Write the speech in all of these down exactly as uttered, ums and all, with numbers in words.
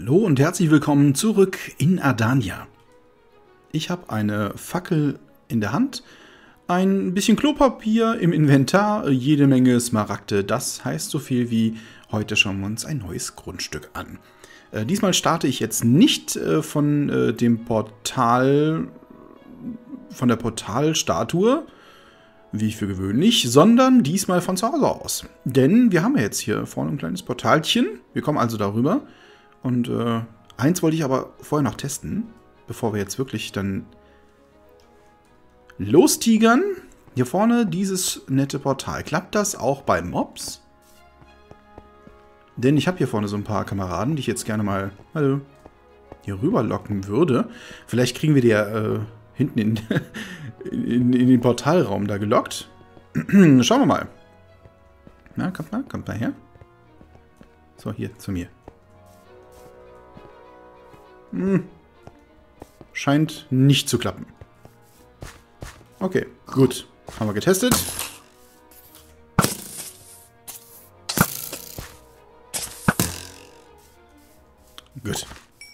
Hallo und herzlich willkommen zurück in Ardania. Ich habe eine Fackel in der Hand, ein bisschen Klopapier im Inventar, jede Menge Smaragde. Das heißt so viel wie, heute schauen wir uns ein neues Grundstück an. Äh, diesmal starte ich jetzt nicht äh, von äh, dem Portal, von der Portalstatue, wie für gewöhnlich, sondern diesmal von zu Hause aus. Denn wir haben ja jetzt hier vorne ein kleines Portalchen. Wir kommen also darüber. Und äh, eins wollte ich aber vorher noch testen, bevor wir jetzt wirklich dann lostigern. Hier vorne dieses nette Portal. Klappt das auch bei Mobs? Denn ich habe hier vorne so ein paar Kameraden, die ich jetzt gerne mal hallo, hier rüber locken würde. Vielleicht kriegen wir die ja äh, hinten in, in, in den Portalraum da gelockt. Schauen wir mal. Na, kommt mal, kommt mal her. So, hier, zu mir. Hm. Scheint nicht zu klappen. Okay, gut. Haben wir getestet. Gut.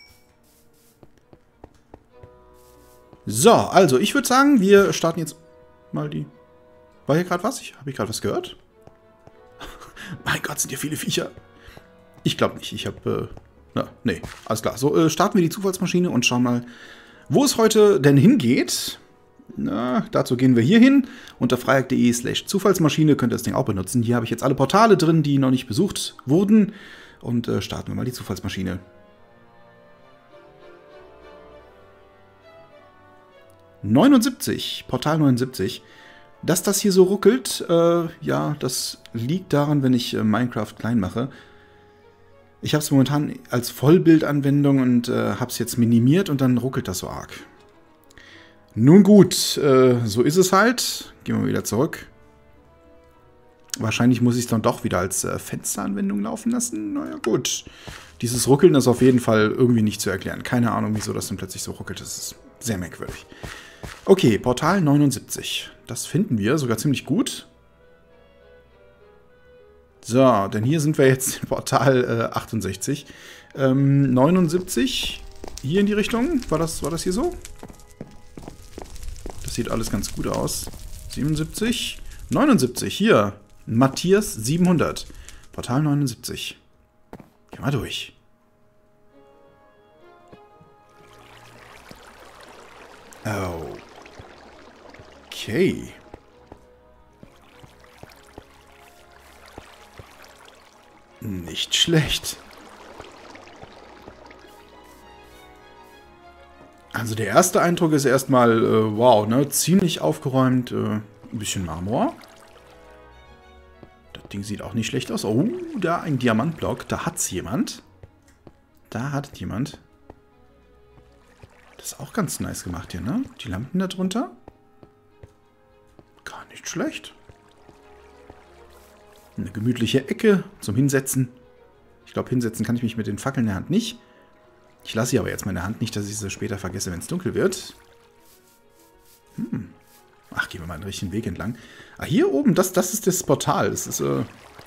So, also ich würde sagen, wir starten jetzt mal die... War hier gerade was? Habe ich gerade was gehört? Mein Gott, sind hier viele Viecher. Ich glaube nicht. Ich habe... Äh Na, nee, alles klar. So, äh, starten wir die Zufallsmaschine und schauen mal, wo es heute denn hingeht. Na, dazu gehen wir hier hin. Unter freihack punkt de slash Zufallsmaschine könnt ihr das Ding auch benutzen. Hier habe ich jetzt alle Portale drin, die noch nicht besucht wurden. Und äh, starten wir mal die Zufallsmaschine. neunundsiebzig, Portal neunundsiebzig. Dass das hier so ruckelt, äh, ja, das liegt daran, wenn ich äh, Minecraft klein mache. Ich habe es momentan als Vollbildanwendung und äh, habe es jetzt minimiert und dann ruckelt das so arg. Nun gut, äh, so ist es halt. Gehen wir wieder zurück. Wahrscheinlich muss ich es dann doch wieder als äh, Fensteranwendung laufen lassen. Naja gut. Dieses Ruckeln ist auf jeden Fall irgendwie nicht zu erklären. Keine Ahnung, wieso das dann plötzlich so ruckelt. Das ist sehr merkwürdig. Okay, Portal neunundsiebzig. Das finden wir sogar ziemlich gut. So, denn hier sind wir jetzt im Portal äh, achtundsechzig. Ähm, neunundsiebzig, hier in die Richtung. War das, war das hier so? Das sieht alles ganz gut aus. siebenundsiebzig, neunundsiebzig, hier. Matthias siebenhundert. Portal neunundsiebzig. Geh mal durch. Oh. Okay. Nicht schlecht. Also der erste Eindruck ist erstmal, äh, wow, ne? Ziemlich aufgeräumt. Äh, ein bisschen Marmor. Das Ding sieht auch nicht schlecht aus. Oh, da ein Diamantblock. Da hat's jemand. Da hat jemand. Das ist auch ganz nice gemacht hier, ne? Die Lampen da drunter. Gar nicht schlecht. Eine gemütliche Ecke zum Hinsetzen. Ich glaube, hinsetzen kann ich mich mit den Fackeln in der Hand nicht. Ich lasse sie aber jetzt mal in der Hand, nicht, dass ich sie später vergesse, wenn es dunkel wird. Hm. Ach, gehen wir mal den richtigen Weg entlang. Ah, hier oben, das, das ist das Portal. Das ist, äh...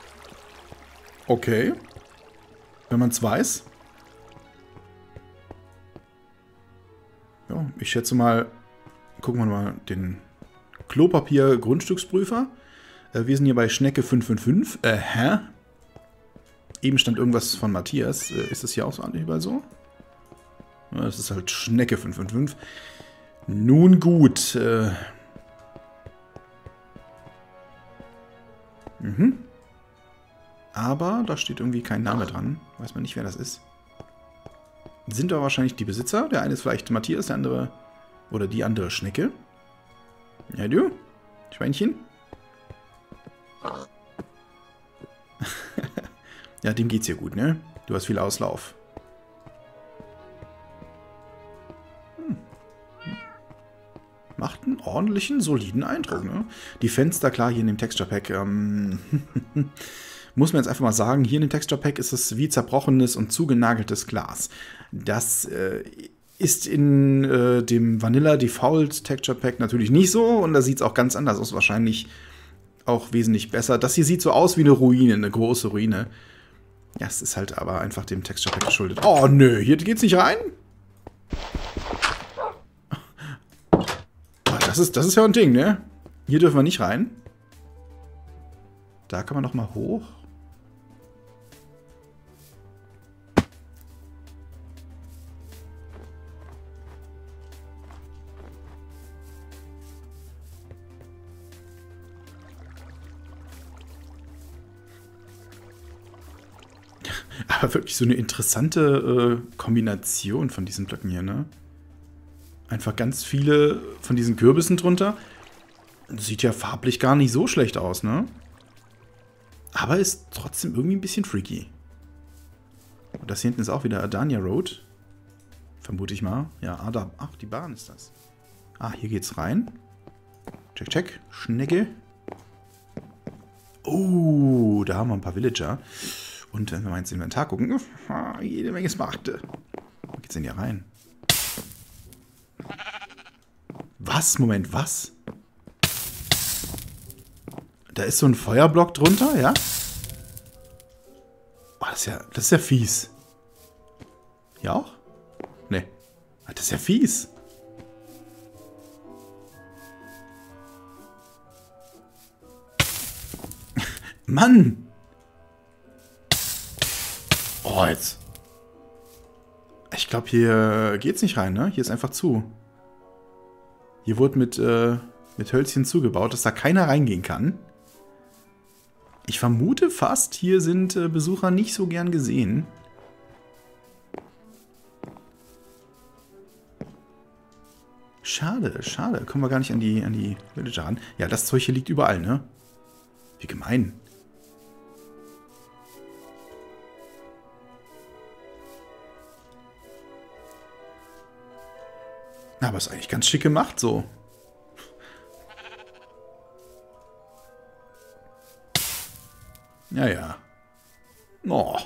okay. Wenn man es weiß. Ja, ich schätze mal... Gucken wir mal den Klopapier-Grundstücksprüfer. Wir sind hier bei Schnecke fünf fünf fünf. Äh, hä? Eben stand irgendwas von Matthias. Äh, ist das hier auch so überall so? Ja, das ist halt Schnecke fünf fünf fünf. Nun gut. Äh. Mhm. Aber da steht irgendwie kein Name dran. Weiß man nicht, wer das ist. Sind aber wahrscheinlich die Besitzer. Der eine ist vielleicht Matthias, der andere... Oder die andere Schnecke. Ja, du? Schweinchen? Ja, dem geht's hier gut, ne? Du hast viel Auslauf. Hm. Macht einen ordentlichen, soliden Eindruck, ne? Die Fenster, klar, hier in dem Texture Pack, ähm, muss man jetzt einfach mal sagen, hier in dem Texture Pack ist es wie zerbrochenes und zugenageltes Glas. Das äh, ist in äh, dem Vanilla Default Texture Pack natürlich nicht so und da sieht es auch ganz anders aus, wahrscheinlich auch wesentlich besser. Das hier sieht so aus wie eine Ruine, eine große Ruine. Ja, es ist halt aber einfach dem Texture Pack geschuldet. Oh, nö, hier geht's nicht rein? Oh, das ist, das ist ja ein Ding, ne? Hier dürfen wir nicht rein. Da kann man noch mal hoch. Aber wirklich so eine interessante äh, Kombination von diesen Blöcken hier, ne? Einfach ganz viele von diesen Kürbissen drunter. Sieht ja farblich gar nicht so schlecht aus, ne? Aber ist trotzdem irgendwie ein bisschen freaky. Und das hier hinten ist auch wieder Adania Road. Vermute ich mal. Ja, ah, da. Ach, die Bahn ist das. Ah, hier geht's rein. Check, check. Schnecke. Oh, da haben wir ein paar Villager. Und wenn wir mal ins Inventar gucken, jede Menge Smaragde. Wo geht's denn hier rein? Was? Moment, was? Da ist so ein Feuerblock drunter, ja? Oh, das ist ja, das ist ja fies. Hier auch? Nee. Das ist ja fies. Mann! Oh, jetzt. Ich glaube, hier geht's nicht rein, ne? Hier ist einfach zu. Hier wurde mit, äh, mit Hölzchen zugebaut, dass da keiner reingehen kann. Ich vermute fast, hier sind äh, Besucher nicht so gern gesehen. Schade, schade. Kommen wir gar nicht an die, an die Villager ran. Ja, das Zeug hier liegt überall, ne? Wie gemein. Aber ist eigentlich ganz schick gemacht, so. Ja, ja. Oh.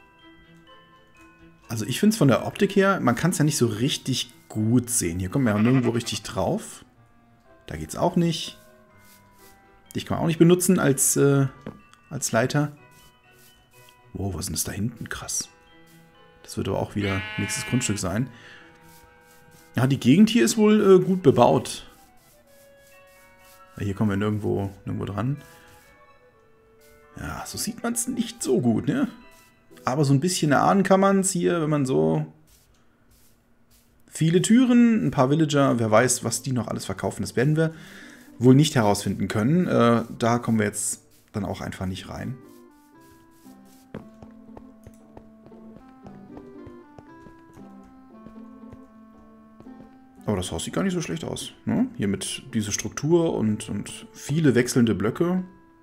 Also ich finde es von der Optik her, man kann es ja nicht so richtig gut sehen. Hier kommen wir ja nirgendwo richtig drauf. Da geht's auch nicht. Dich kann man auch nicht benutzen als, äh, als Leiter. Wow, was ist denn das da hinten? Krass. Das wird aber auch wieder nächstes Grundstück sein. Ja, die Gegend hier ist wohl äh, gut bebaut. Ja, hier kommen wir nirgendwo, nirgendwo dran. Ja, so sieht man es nicht so gut, ne? Aber so ein bisschen erahnen kann man es hier, wenn man so... Viele Türen, ein paar Villager, wer weiß, was die noch alles verkaufen. Das werden wir wohl nicht herausfinden können. Äh, da kommen wir jetzt dann auch einfach nicht rein. Aber das Haus sieht gar nicht so schlecht aus. Ne? Hier mit dieser Struktur und, und viele wechselnde Blöcke.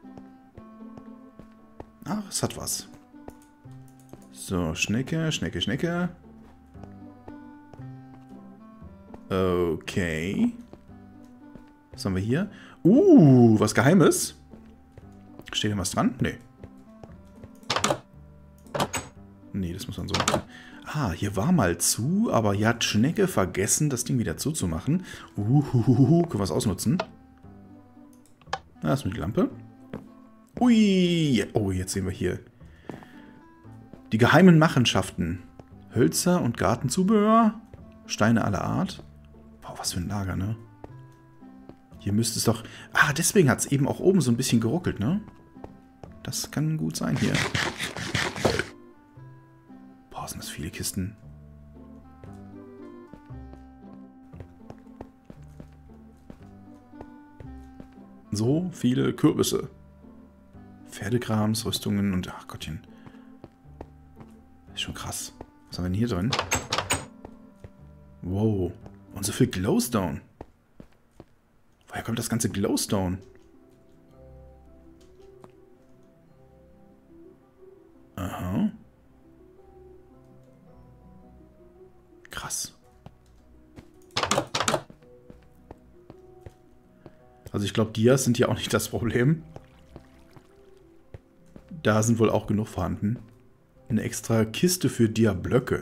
Ach, es hat was. So, Schnecke, Schnecke, Schnecke. Okay. Was haben wir hier? Uh, was Geheimes. Steht hier was dran? Nee. Nee, das muss man so machen. Ah, hier war mal zu, aber hier hat Schnecke vergessen, das Ding wieder zuzumachen. Uhuhuhu, können wir es ausnutzen? Da ist nur die Lampe. Ui, oh, jetzt sehen wir hier. Die geheimen Machenschaften. Hölzer und Gartenzubehör. Steine aller Art. Boah, was für ein Lager, ne? Hier müsste es doch... Ah, deswegen hat es eben auch oben so ein bisschen geruckelt, ne? Das kann gut sein hier. Boah, sind das viele Kisten. So viele Kürbisse. Pferdekrams, Rüstungen und... Ach Gottchen. Ist schon krass. Was haben wir denn hier drin? Wow. Und so viel Glowstone. Woher kommt das ganze Glowstone? Aha. Krass. Also ich glaube, Dias sind ja auch nicht das Problem. Da sind wohl auch genug vorhanden. Eine extra Kiste für Dia-Blöcke.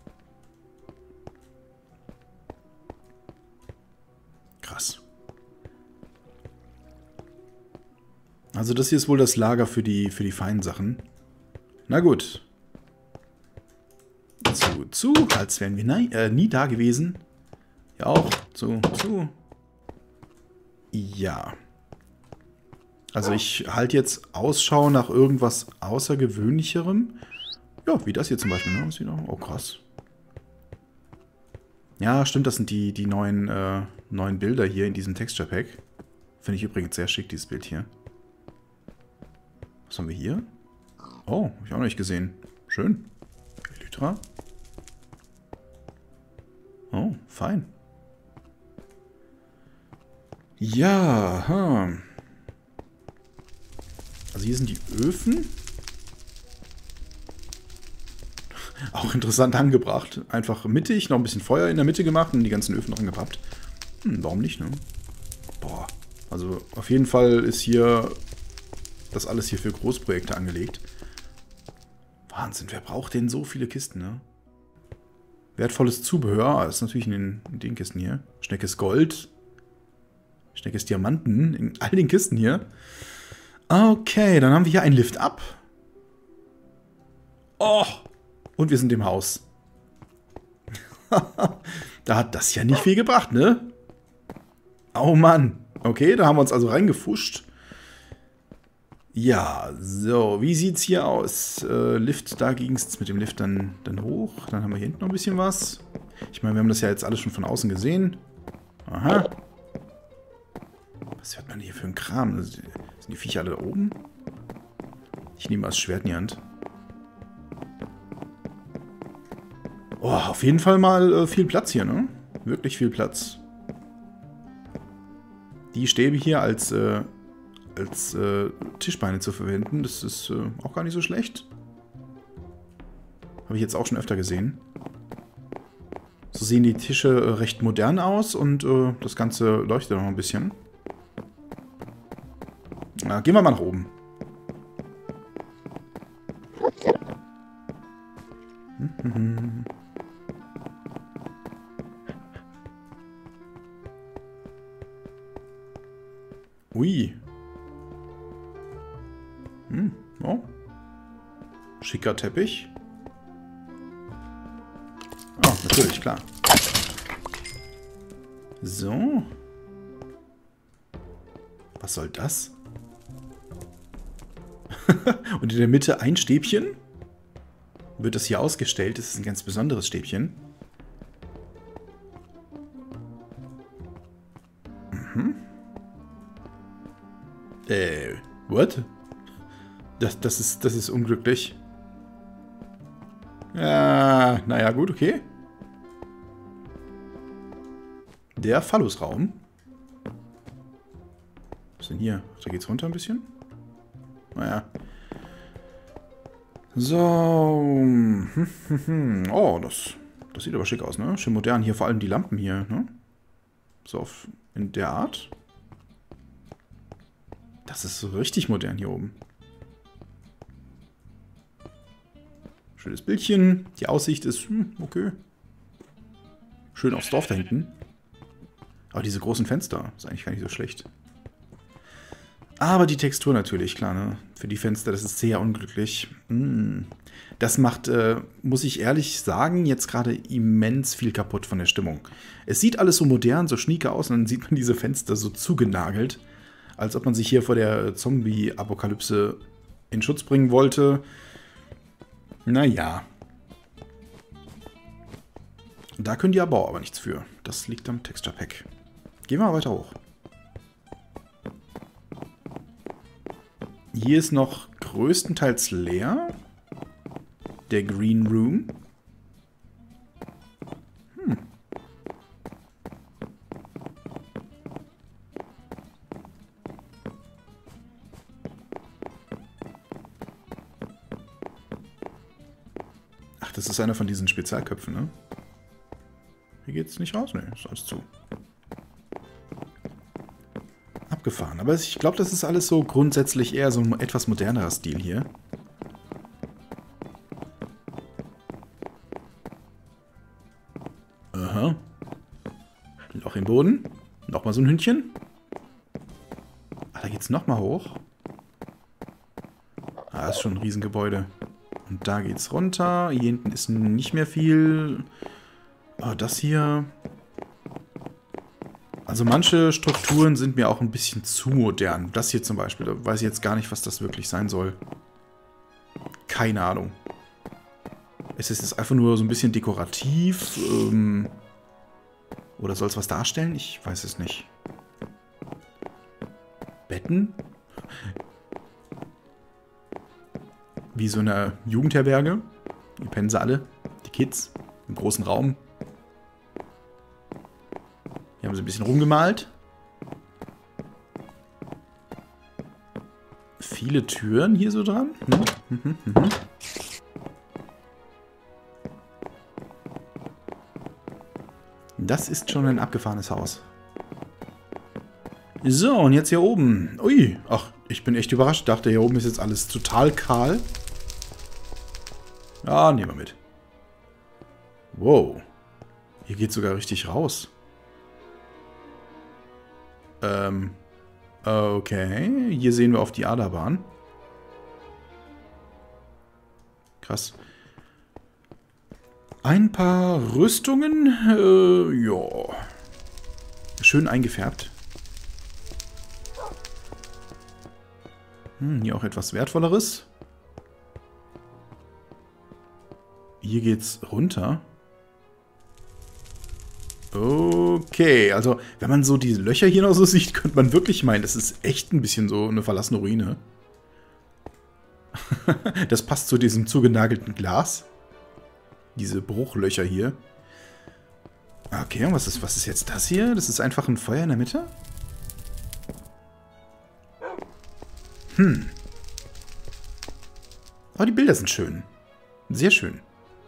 Krass. Also das hier ist wohl das Lager für die, für die feinen Sachen. Na gut, zu, als wären wir nie, äh, nie da gewesen. Ja, auch. Zu, zu. Ja. Also ich halte jetzt Ausschau nach irgendwas Außergewöhnlicherem. Ja, wie das hier zum Beispiel. Ne? Oh, krass. Ja, stimmt, das sind die, die neuen, äh, neuen Bilder hier in diesem Texture Pack. Finde ich übrigens sehr schick, dieses Bild hier. Was haben wir hier? Oh, habe ich auch noch nicht gesehen. Schön. Elytra. Oh, fein. Ja, hm. Also hier sind die Öfen. Auch interessant angebracht. Einfach mittig, noch ein bisschen Feuer in der Mitte gemacht und die ganzen Öfen noch angepappt. Hm, warum nicht, ne? Boah. Also auf jeden Fall ist hier das alles hier für Großprojekte angelegt. Wahnsinn, wer braucht denn so viele Kisten, ne? Wertvolles Zubehör, das ist natürlich in den, in den Kisten hier. Schneckes Gold. Schneckes Diamanten, in all den Kisten hier. Okay, dann haben wir hier einen Lift ab. Oh, und wir sind im Haus. Da hat das ja nicht viel gebracht, ne? Oh Mann. Okay, da haben wir uns also reingefuscht. Ja, so, wie sieht's hier aus? Äh, Lift, da ging es mit dem Lift dann, dann hoch. Dann haben wir hier hinten noch ein bisschen was. Ich meine, wir haben das ja jetzt alles schon von außen gesehen. Aha. Was hört man hier für ein Kram? Sind die Viecher alle da oben? Ich nehme mal das Schwert in die Hand. Oh, auf jeden Fall mal äh, viel Platz hier, ne? Wirklich viel Platz. Die Stäbe hier als, äh, als äh, Tischbeine zu verwenden, das ist äh, auch gar nicht so schlecht. Habe ich jetzt auch schon öfter gesehen. So sehen die Tische äh, recht modern aus und äh, das Ganze leuchtet noch ein bisschen. Na, gehen wir mal nach oben. Mhm. Ui. Hm, oh. Schicker Teppich. Oh, natürlich, klar. So. Was soll das? Und in der Mitte ein Stäbchen. Wird das hier ausgestellt. Das ist ein ganz besonderes Stäbchen. Mhm. Äh, what? Das, das, ist, das ist unglücklich. Ja, naja, gut, okay. Der Phallusraum. Was ist denn hier? Da geht's runter ein bisschen. Naja. So. Oh, das, das sieht aber schick aus, ne? Schön modern. Hier vor allem die Lampen hier, ne? So auf, in der Art. Das ist so richtig modern hier oben. Schönes Bildchen. Die Aussicht ist, hm, okay. Schön aufs Dorf da hinten. Aber diese großen Fenster ist eigentlich gar nicht so schlecht. Aber die Textur natürlich, klar, ne? Für die Fenster, das ist sehr unglücklich. Mm. Das macht, äh, muss ich ehrlich sagen, jetzt gerade immens viel kaputt von der Stimmung. Es sieht alles so modern, so schnieke aus und dann sieht man diese Fenster so zugenagelt. Als ob man sich hier vor der Zombie-Apokalypse in Schutz bringen wollte. Naja. Da können die Erbauer aber nichts für. Das liegt am Texture Pack. Gehen wir mal weiter hoch. Hier ist noch größtenteils leer. Der Green Room. Hm. Ach, das ist einer von diesen Spezialköpfen, ne? Hier geht's nicht raus? Ne, ist alles zu. Abgefahren. Aber ich glaube, das ist alles so grundsätzlich eher so ein etwas modernerer Stil hier. Aha. Loch im Boden. Nochmal so ein Hündchen. Ah, da geht's nochmal hoch. Ah, das ist schon ein Riesengebäude. Und da geht's runter. Hier hinten ist nicht mehr viel. Oh, das hier. Also manche Strukturen sind mir auch ein bisschen zu modern. Das hier zum Beispiel. Da weiß ich jetzt gar nicht, was das wirklich sein soll. Keine Ahnung. Ist es jetzt einfach nur so ein bisschen dekorativ? Ähm, oder soll es was darstellen? Ich weiß es nicht. Betten? Wie so eine Jugendherberge. Die pennen sie alle. Die Kids. Im großen Raum. Hier haben sie ein bisschen rumgemalt. Viele Türen hier so dran. Hm, hm, hm, hm, hm. Das ist schon ein abgefahrenes Haus. So, und jetzt hier oben. Ui, ach, ich bin echt überrascht. Ich dachte, hier oben ist jetzt alles total kahl. Ja, nehmen wir mit. Wow. Hier geht sogar richtig raus. Ähm, okay. Hier sehen wir auf die Aderbahn. Krass. Ein paar Rüstungen. Äh, ja. Schön eingefärbt. Hm, hier auch etwas Wertvolleres. Hier geht's runter. Okay, also wenn man so diese Löcher hier noch so sieht, könnte man wirklich meinen, das ist echt ein bisschen so eine verlassene Ruine. Das passt zu diesem zugenagelten Glas. Diese Bruchlöcher hier. Okay, und was ist, was ist jetzt das hier? Das ist einfach ein Feuer in der Mitte? Hm. Aber die Bilder sind schön. Sehr schön.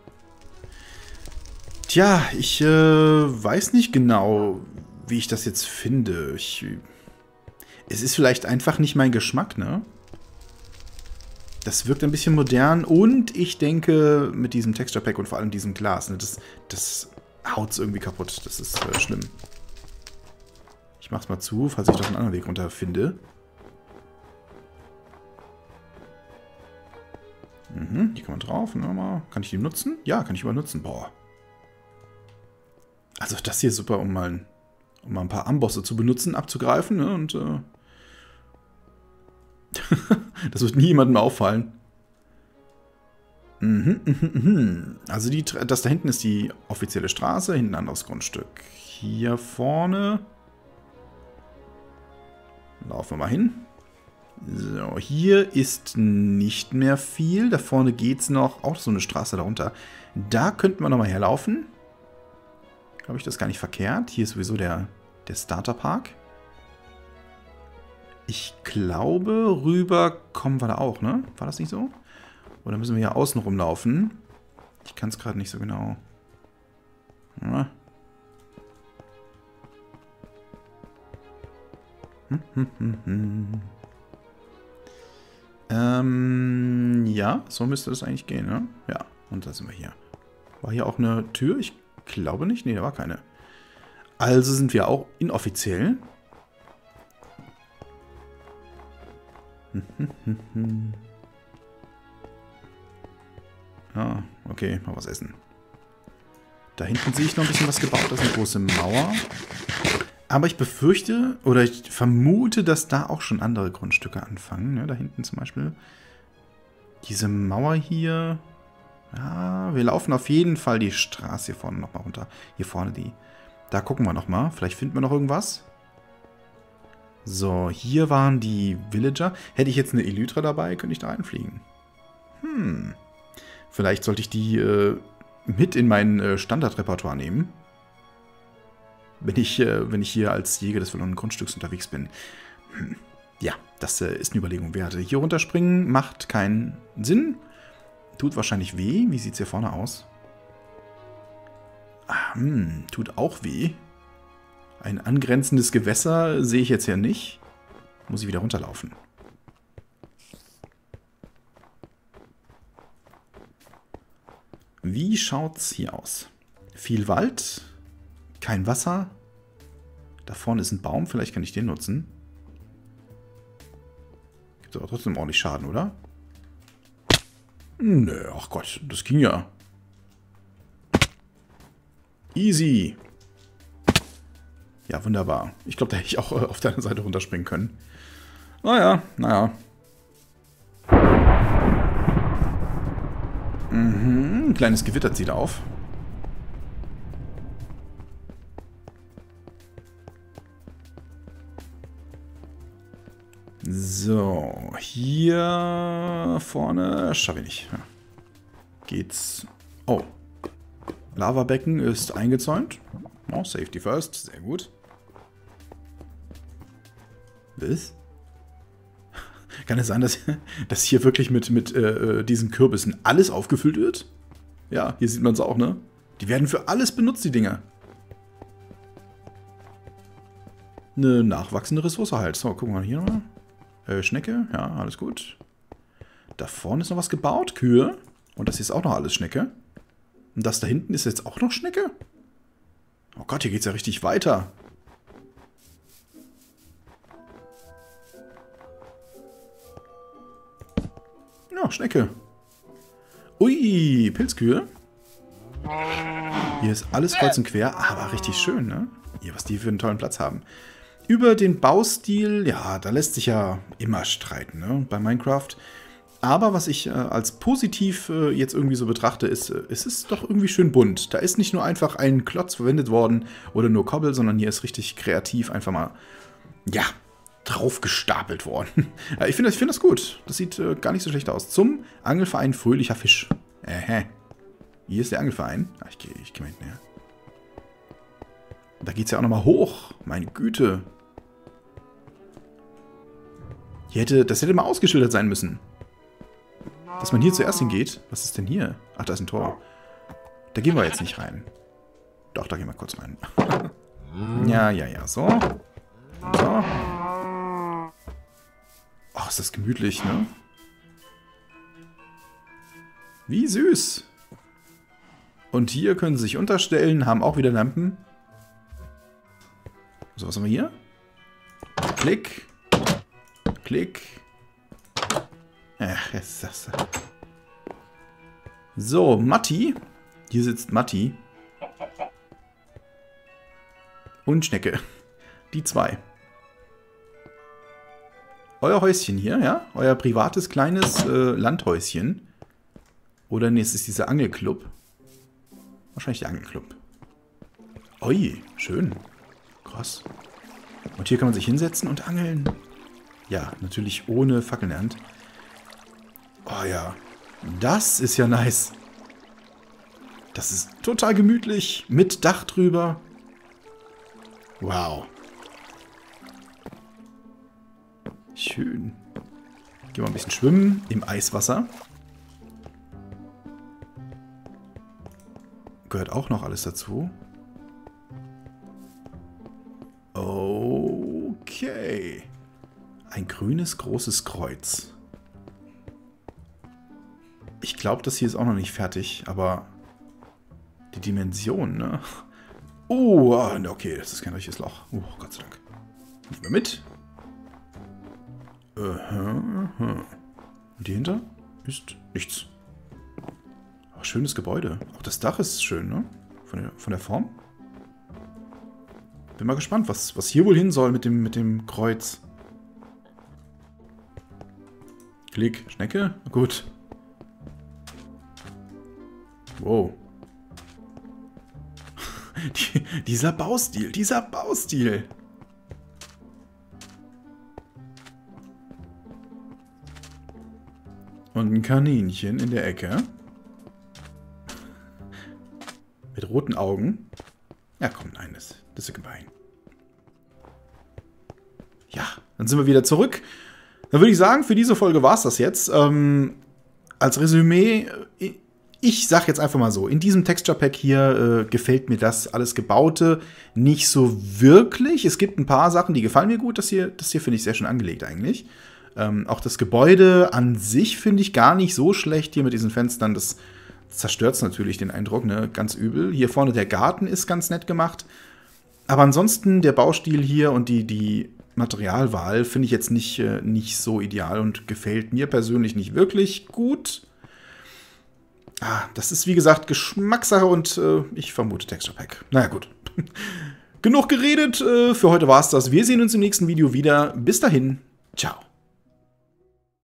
Tja, ich äh, weiß nicht genau, wie ich das jetzt finde. Ich, es ist vielleicht einfach nicht mein Geschmack, ne? Das wirkt ein bisschen modern und ich denke, mit diesem Texture Pack und vor allem diesem Glas, ne, das, das haut es irgendwie kaputt. Das ist äh, schlimm. Ich mach's mal zu, falls ich doch einen anderen Weg runter finde. Mhm, hier kann man drauf. Ne, kann ich die nutzen? Ja, kann ich übernutzen. Boah. Also das hier ist super, um mal, um mal ein paar Ambosse zu benutzen, abzugreifen. Ne, und äh das wird nie jemandem auffallen. Mhm, mhm, mhm. Also die, das da hinten ist die offizielle Straße, hinten ein anderes Grundstück. Hier vorne laufen wir mal hin. So, hier ist nicht mehr viel. Da vorne geht es noch. Auch so eine Straße darunter. Da könnten wir nochmal herlaufen. Glaube ich, das ist gar nicht verkehrt. Hier ist sowieso der, der Starterpark. Ich glaube, rüber kommen wir da auch, ne? War das nicht so? Oder müssen wir hier außen rumlaufen? Ich kann es gerade nicht so genau. Ja. Hm, hm, hm, hm. Ähm, ja, so müsste das eigentlich gehen, ne? Ja, und da sind wir hier. War hier auch eine Tür? Ich glaube nicht. Nee, da war keine. Also sind wir auch inoffiziell. Ah, okay, mal was essen. Da hinten sehe ich noch ein bisschen was gebaut. Das ist eine große Mauer. Aber ich befürchte, oder ich vermute, dass da auch schon andere Grundstücke anfangen. Ne? Da hinten zum Beispiel. Diese Mauer hier. Ja, wir laufen auf jeden Fall die Straße hier vorne nochmal runter. Hier vorne die. Da gucken wir nochmal. Vielleicht finden wir noch irgendwas. So, hier waren die Villager. Hätte ich jetzt eine Elytra dabei, könnte ich da reinfliegen. Hm. Vielleicht sollte ich die äh, mit in mein äh, Standardrepertoire nehmen. Wenn ich, äh, wenn ich hier als Jäger des verlorenen Grundstücks unterwegs bin. Hm. Ja, das äh, ist eine Überlegung wert. Hier runterspringen macht keinen Sinn. Tut wahrscheinlich weh. Wie sieht es hier vorne aus? Ah, hm, tut auch weh. Ein angrenzendes Gewässer sehe ich jetzt ja nicht. Muss ich wieder runterlaufen. Wie schaut's hier aus? Viel Wald, kein Wasser. Da vorne ist ein Baum, vielleicht kann ich den nutzen. Gibt aber trotzdem ordentlich Schaden, oder? Nö, ach Gott, das ging ja. Easy. Ja, wunderbar. Ich glaube, da hätte ich auch äh, auf deiner Seite runterspringen können. Naja, naja. Mhm, ein kleines Gewitter zieht auf. So, hier vorne schaffe ich nicht. Ja. Geht's. Oh. Lavabecken ist eingezäunt. Oh, Safety first, sehr gut. Was? Kann es sein, dass, dass hier wirklich mit, mit äh, diesen Kürbissen alles aufgefüllt wird? Ja, hier sieht man es auch, ne? Die werden für alles benutzt, die Dinger. Eine nachwachsende Ressource halt. So, gucken wir mal hier nochmal. Äh, Schnecke, ja, alles gut. Da vorne ist noch was gebaut, Kühe. Und das hier ist auch noch alles Schnecke. Und das da hinten ist jetzt auch noch Schnecke? Oh Gott, hier geht's ja richtig weiter. Ja, Schnecke. Ui, Pilzkühe. Hier ist alles kreuz und quer, aber richtig schön, ne? Hier, was die für einen tollen Platz haben. Über den Baustil, ja, da lässt sich ja immer streiten, ne, bei Minecraft. Aber was ich äh, als positiv äh, jetzt irgendwie so betrachte, ist, äh, es ist doch irgendwie schön bunt. Da ist nicht nur einfach ein Klotz verwendet worden oder nur Kobbel, sondern hier ist richtig kreativ einfach mal, ja, drauf gestapelt worden. Ja, ich finde ich find das gut. Das sieht äh, gar nicht so schlecht aus. Zum Angelverein Fröhlicher Fisch. Ähä. Hier ist der Angelverein. Ach, ich gehe ich geh mal hinten her. Da geht es ja auch nochmal hoch. Meine Güte. Hier hätte, das hätte mal ausgeschildert sein müssen. Dass man hier zuerst hingeht. Was ist denn hier? Ach, da ist ein Tor. Da gehen wir jetzt nicht rein. Doch, da gehen wir kurz rein. Ja, ja, ja. So. So. Ach, ist das gemütlich, ne? Wie süß. Und hier können sie sich unterstellen, haben auch wieder Lampen. So, was haben wir hier? Klick. Klick. Ach, ist das. So, Matti. Hier sitzt Matti. Und Schnecke. Die zwei. Euer Häuschen hier, ja? Euer privates kleines äh, Landhäuschen. Oder nee, es ist dieser Angelclub. Wahrscheinlich der Angelclub. Ui, schön. Krass. Und hier kann man sich hinsetzen und angeln. Ja, natürlich ohne Fackeln in der Hand. Oh ja, das ist ja nice. Das ist total gemütlich. Mit Dach drüber. Wow. Schön. Gehen wir ein bisschen schwimmen im Eiswasser. Gehört auch noch alles dazu. Okay. Ein grünes, großes Kreuz. Ich glaube, das hier ist auch noch nicht fertig, aber die Dimension, ne? Oh, okay, das ist kein richtiges Loch. Oh, Gott sei Dank. Nehmen wir mit. Uh-huh, uh-huh. Und die hinter ist nichts. Aber schönes Gebäude. Auch das Dach ist schön, ne? Von der, von der Form. Bin mal gespannt, was, was hier wohl hin soll mit dem, mit dem Kreuz. Klick, Schnecke? Gut. Wow. Die, dieser Baustil, dieser Baustil. Und ein Kaninchen in der Ecke. Mit roten Augen. Ja, komm, nein, das, das ist gemein. Ja, dann sind wir wieder zurück. Dann würde ich sagen, für diese Folge war es das jetzt. Ähm, als Resümee, ich sag jetzt einfach mal so, in diesem Texture Pack hier äh, gefällt mir das alles Gebaute nicht so wirklich. Es gibt ein paar Sachen, die gefallen mir gut. Das hier, das hier finde ich sehr schön angelegt eigentlich. Ähm, auch das Gebäude an sich finde ich gar nicht so schlecht hier mit diesen Fenstern. Das zerstört natürlich den Eindruck, ne? Ganz übel. Hier vorne der Garten ist ganz nett gemacht. Aber ansonsten der Baustil hier und die, die Materialwahl finde ich jetzt nicht, äh, nicht so ideal und gefällt mir persönlich nicht wirklich gut. Ah, das ist wie gesagt Geschmackssache und äh, ich vermute Texture Pack. Naja, gut. Genug geredet, äh, für heute war's das. Wir sehen uns im nächsten Video wieder. Bis dahin, ciao.